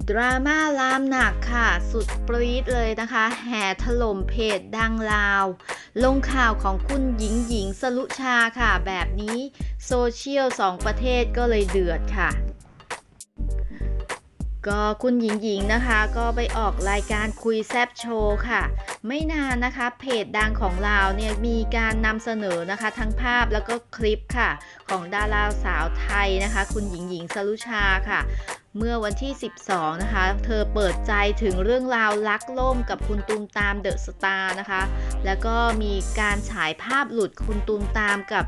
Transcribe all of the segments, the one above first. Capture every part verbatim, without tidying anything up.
ดราม่าลามหนักค่ะสุดปรี๊ดเลยนะคะแห่ถล่มเพจดังลาวลงข่าวของคุณหญิงหญิงสรุชาค่ะแบบนี้โซเชียลสองประเทศก็เลยเดือดค่ะก็คุณหญิงหญิงนะคะก็ไปออกรายการคุยแซบโชว์ค่ะไม่นานนะคะเพจดังของลาวเนี่ยมีการนำเสนอนะคะทั้งภาพแล้วก็คลิปค่ะของดาราสาวไทยนะคะคุณหญิงหญิงสรุชาค่ะเมื่อวันที่สิบสองนะคะเธอเปิดใจถึงเรื่องราวลักล่มกับคุณตูมตามเดอะสตาร์นะคะแล้วก็มีการฉายภาพหลุดคุณตูมตามกับ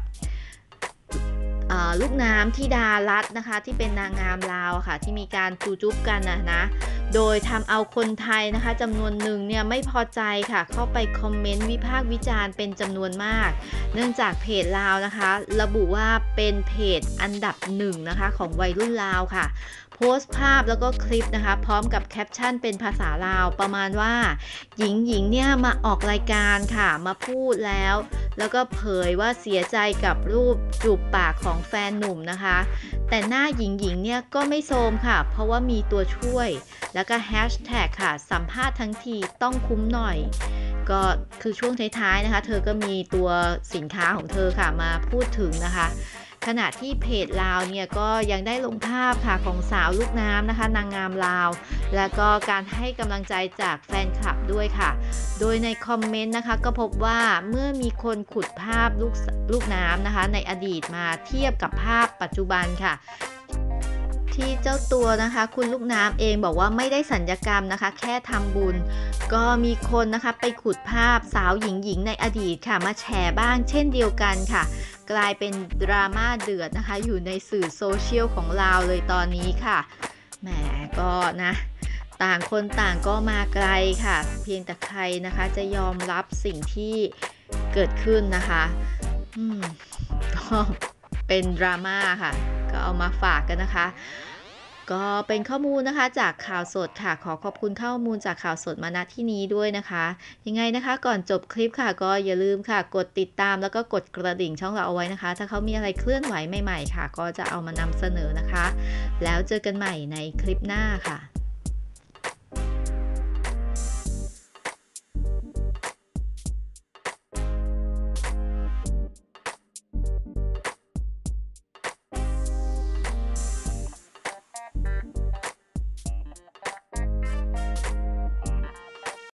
ลูกน้ำที่ดารัตนะคะที่เป็นนางงามลาวค่ะที่มีการจูจุ๊บกันนะนะโดยทำเอาคนไทยนะคะจำนวนหนึ่งเนี่ยไม่พอใจค่ะเข้าไปคอมเมนต์วิพากษ์วิจารณ์เป็นจำนวนมากเนื่องจากเพจลาวนะคะระบุว่าเป็นเพจอันดับหนึ่งนะคะของวัยรุ่นลาวค่ะโพสต์ภาพแล้วก็คลิปนะคะพร้อมกับแคปชั่นเป็นภาษาลาวประมาณว่าหญิงหญิงเนี่ยมาออกรายการค่ะมาพูดแล้วแล้วก็เผยว่าเสียใจกับรูปจูบปากของแฟนหนุ่มนะคะแต่หน้าหญิงหญิงเนี่ยก็ไม่โทรมค่ะเพราะว่ามีตัวช่วยแล้วก็แฮชแท็กค่ะสัมภาษณ์ทั้งทีต้องคุ้มหน่อยก็คือช่วงท้ายๆนะคะเธอก็มีตัวสินค้าของเธอค่ะมาพูดถึงนะคะขณะที่เพจลาวเนี่ยก็ยังได้ลงภาพค่ะของสาวลูกน้ำนะคะนางงามลาวแล้วก็การให้กำลังใจจากแฟนคลับด้วยค่ะโดยในคอมเมนต์นะคะก็พบว่าเมื่อมีคนขุดภาพลูกลูกน้ำนะคะในอดีตมาเทียบกับภาพปัจจุบันค่ะที่เจ้าตัวนะคะคุณลูกน้ำเองบอกว่าไม่ได้สัญญกรรมนะคะแค่ทำบุญก็มีคนนะคะไปขุดภาพสาวหญิงหญิงในอดีตค่ะมาแชร์บ้างเช่นเดียวกันค่ะกลายเป็นดราม่าเดือดนะคะอยู่ในสื่อโซเชียลของลาวเลยตอนนี้ค่ะแหมก็นะต่างคนต่างก็มาไกลค่ะเพียงแต่ใครนะคะจะยอมรับสิ่งที่เกิดขึ้นนะคะอืมก็เป็นดราม่าค่ะก็เอามาฝากกันนะคะก็เป็นข้อมูลนะคะจากข่าวสดค่ะขอขอบคุณข้อมูลจากข่าวสดมาณที่นี้ด้วยนะคะยังไงนะคะก่อนจบคลิปค่ะก็อย่าลืมค่ะกดติดตามแล้วก็กดกระดิ่งช่องเราเอาไว้นะคะถ้าเขามีอะไรเคลื่อนไหวใหม่ๆค่ะก็จะเอามานำเสนอนะคะแล้วเจอกันใหม่ในคลิปหน้าค่ะ